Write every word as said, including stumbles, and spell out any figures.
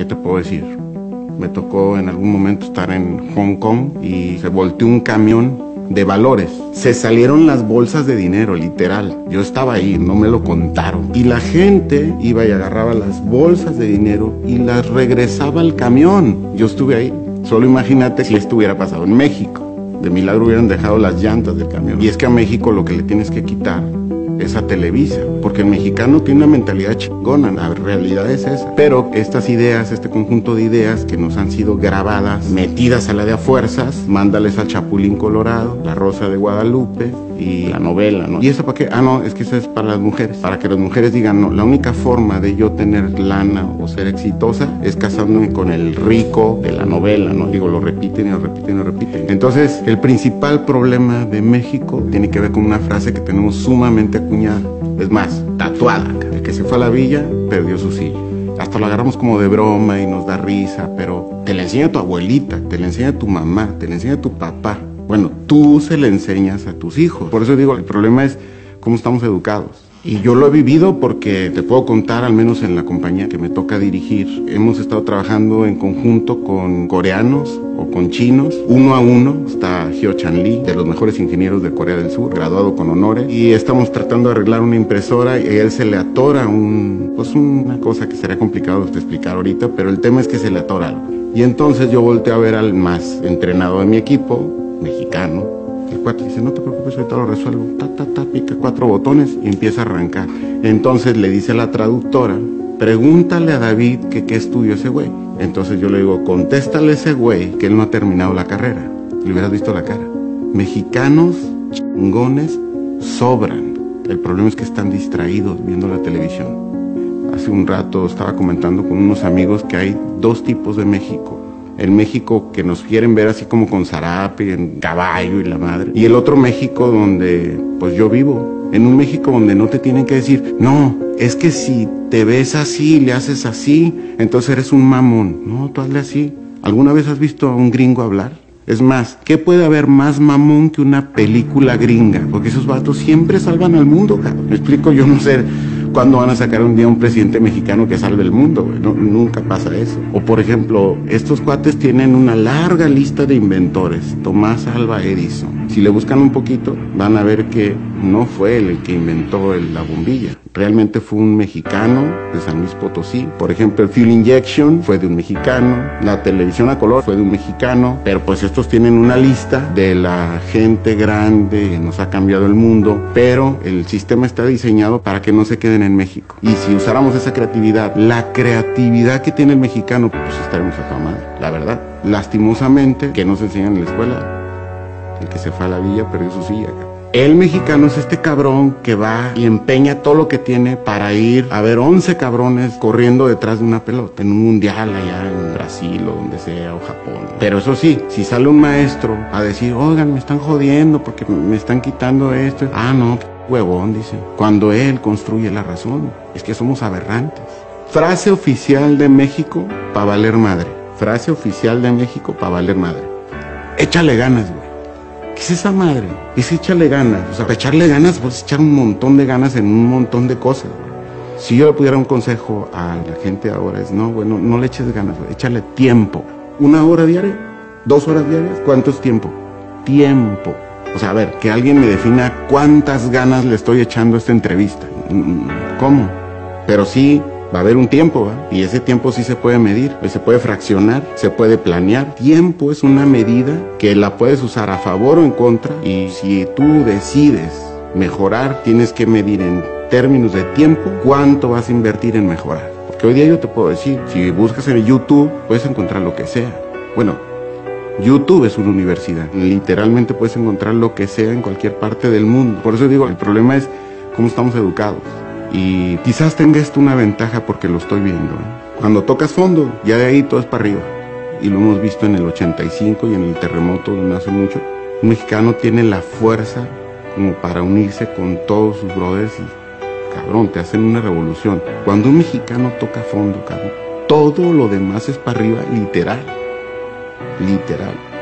¿qué te puedo decir? Me tocó en algún momento estar en Hong Kong y se volteó un camión de valores. Se salieron las bolsas de dinero, literal. Yo estaba ahí, no me lo contaron. Y la gente iba y agarraba las bolsas de dinero y las regresaba al camión. Yo estuve ahí. Solo imagínate si estuviera pasado en México. De milagro hubieran dejado las llantas del camión. Y es que a México lo que le tienes que quitar es a Televisa, porque el mexicano tiene una mentalidad chingona, la realidad es esa. Pero estas ideas, este conjunto de ideas que nos han sido grabadas, metidas a la de a fuerzas, mándales al Chapulín Colorado, La Rosa de Guadalupe y la novela, ¿no? ¿Y eso para qué? Ah, no, es que eso es para las mujeres, para que las mujeres digan, no, la única forma de yo tener lana o ser exitosa es casándome con el rico de la novela, ¿no? Digo, lo repiten y lo repiten y lo repiten. Entonces, el principal problema de México tiene que ver con una frase que tenemos sumamente acuñada, es más, tatuada. El que se fue a la villa, perdió su silla. Hasta lo agarramos como de broma y nos da risa, pero te la enseña tu abuelita, te la enseña tu mamá, te la enseña tu papá. Bueno, tú se le enseñas a tus hijos. Por eso digo, el problema es cómo estamos educados. Y yo lo he vivido porque te puedo contar, al menos en la compañía que me toca dirigir, hemos estado trabajando en conjunto con coreanos o con chinos, uno a uno. Está Hyo Chan Lee, de los mejores ingenieros de Corea del Sur, graduado con honores, y estamos tratando de arreglar una impresora y a él se le atora un, pues una cosa que sería complicado de explicar ahorita, pero el tema es que se le atora algo. Y entonces yo volteo a ver al más entrenado de mi equipo, mexicano. El cuate dice, no te preocupes, ahorita lo resuelvo. Ta, ta, ta, pica cuatro botones y empieza a arrancar. Entonces le dice a la traductora, pregúntale a David que qué estudió ese güey. Entonces yo le digo, contéstale a ese güey que él no ha terminado la carrera. Le hubieras visto la cara. Mexicanos chingones sobran. El problema es que están distraídos viendo la televisión. Hace un rato estaba comentando con unos amigos que hay dos tipos de México. El México que nos quieren ver así como con zarape, en caballo y la madre. Y el otro México donde pues yo vivo. En un México donde no te tienen que decir, no, es que si te ves así, le haces así, entonces eres un mamón. No, tú hazle así. ¿Alguna vez has visto a un gringo hablar? Es más, ¿qué puede haber más mamón que una película gringa? Porque esos vatos siempre salvan al mundo, cabrón. Me explico, yo no sé cuándo van a sacar un día un presidente mexicano que salve el mundo, güey. No, nunca pasa eso. O por ejemplo, estos cuates tienen una larga lista de inventores. Tomás Alva Edison. Si le buscan un poquito, van a ver que no fue él el que inventó el, la bombilla. Realmente fue un mexicano de San Luis Potosí. Por ejemplo, el Fuel Injection fue de un mexicano. La televisión a color fue de un mexicano. Pero pues estos tienen una lista de la gente grande que nos ha cambiado el mundo. Pero el sistema está diseñado para que no se queden en México. Y si usáramos esa creatividad, la creatividad que tiene el mexicano, pues estaremos a toda madre, la verdad. Lastimosamente, que no se enseñan en la escuela. El que se fue a la villa perdió su silla. El mexicano es este cabrón que va y empeña todo lo que tiene para ir a ver once cabrones corriendo detrás de una pelota en un mundial allá en Brasil o donde sea, o Japón. Pero eso sí, si sale un maestro a decir, oigan, me están jodiendo porque me están quitando esto. Ah, no, huevón, dice. Cuando él construye la razón, es que somos aberrantes. Frase oficial de México para valer madre. Frase oficial de México para valer madre. Échale ganas, güey. ¿Qué es esa madre? Es échale ganas. O sea, para echarle ganas, pues echar un montón de ganas en un montón de cosas, güey. Si yo le pudiera un consejo a la gente ahora es, no, güey, no, no le eches ganas, güey. Échale tiempo. ¿Una hora diaria? ¿Dos horas diarias? ¿Cuánto es tiempo? Tiempo. O sea, a ver, que alguien me defina cuántas ganas le estoy echando a esta entrevista. ¿Cómo? Pero sí, va a haber un tiempo, ¿eh? Y ese tiempo sí se puede medir, se puede fraccionar, se puede planear. Tiempo es una medida que la puedes usar a favor o en contra. Y si tú decides mejorar, tienes que medir en términos de tiempo cuánto vas a invertir en mejorar. Porque hoy día yo te puedo decir, si buscas en YouTube, puedes encontrar lo que sea. Bueno, YouTube es una universidad. Literalmente puedes encontrar lo que sea en cualquier parte del mundo. Por eso digo, el problema es cómo estamos educados. Y quizás tenga esto una ventaja porque lo estoy viendo, ¿eh? Cuando tocas fondo, ya de ahí todo es para arriba. Y lo hemos visto en el ochenta y cinco y en el terremoto de no hace mucho. Un mexicano tiene la fuerza como para unirse con todos sus brothers y, cabrón, te hacen una revolución. Cuando un mexicano toca fondo, cabrón, todo lo demás es para arriba, literal. Literal.